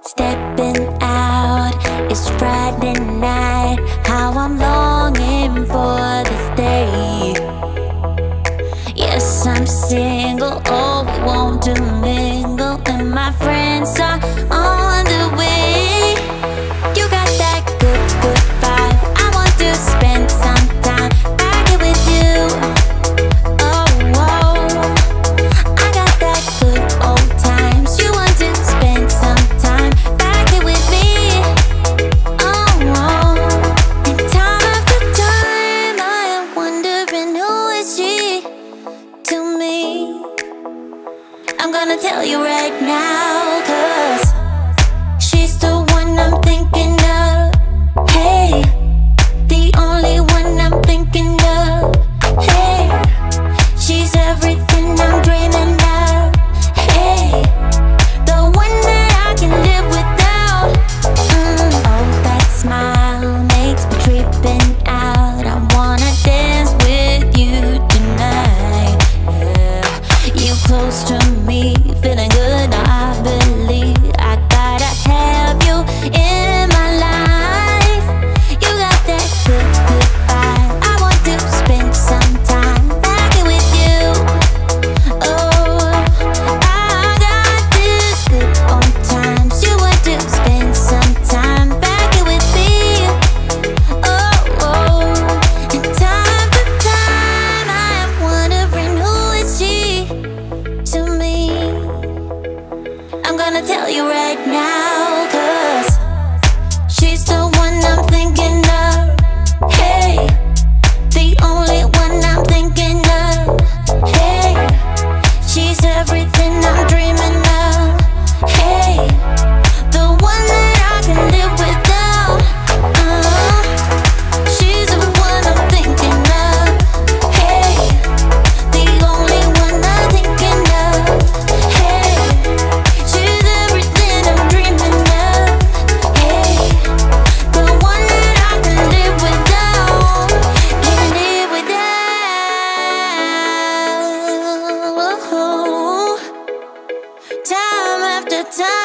Stepping out, it's Friday night. How I'm longing for this day. Yes, I'm single, oh, we want to mingle, and my friends are on the way. You got that good, good vibe. I want to spend some time back here with you. Oh, whoa, I got that good old times. You want to spend some time back here with me. Oh, whoa, and time after time I am wondering who is she to me. I'm gonna tell you right now, 'cause she's the one I'm thinking of. Hey, the only one I'm thinking of. Hey, she's everything I'm dreaming of. Hey, the one that I can live without. Oh, that smile makes me tripping out. I wanna dance with you tonight. Yeah, you close to me, feeling good. I believe I gotta have you in my life. You got that good, good vibe. I want to spend some time back here with you. Oh, I got this good old times. You want to spend some time back here with me. Oh, oh, and time after time I am wondering who is she to me. I'm gonna tell you right now, 'cause she's the one I'm thinking of. Hey, the only one I'm thinking of. Hey, she's everything I'm dreaming of. Hey, the one that I can live without. She's the one I'm thinking of. Hey, the only one I'm thinking of. Hey, she's everything I'm dreaming of. Hey, the one that I can live without. Can live without. Time after time